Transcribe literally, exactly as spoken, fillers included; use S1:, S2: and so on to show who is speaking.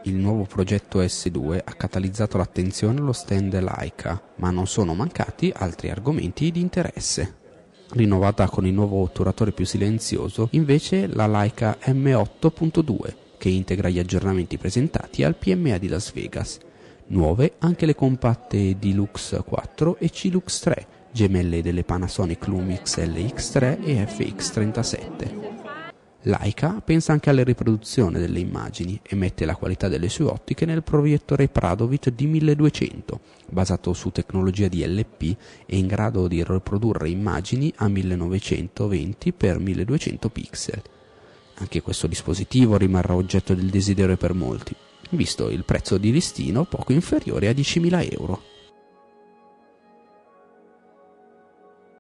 S1: Il nuovo progetto S due ha catalizzato l'attenzione allo stand Leica, ma non sono mancati altri argomenti di interesse. Rinnovata con il nuovo otturatore più silenzioso, invece la Leica M otto punto due, che integra gli aggiornamenti presentati al P M A di Las Vegas. Nuove anche le compatte D-Lux quattro e C-Lux tre, gemelle delle Panasonic Lumix L X tre e F X trentasette. Leica pensa anche alla riproduzione delle immagini e mette la qualità delle sue ottiche nel proiettore Pradovit D milleduecento, basato su tecnologia D L P e in grado di riprodurre immagini a millenovecentoventi per milleduecento pixel. Anche questo dispositivo rimarrà oggetto del desiderio per molti, visto il prezzo di listino poco inferiore a diecimila euro.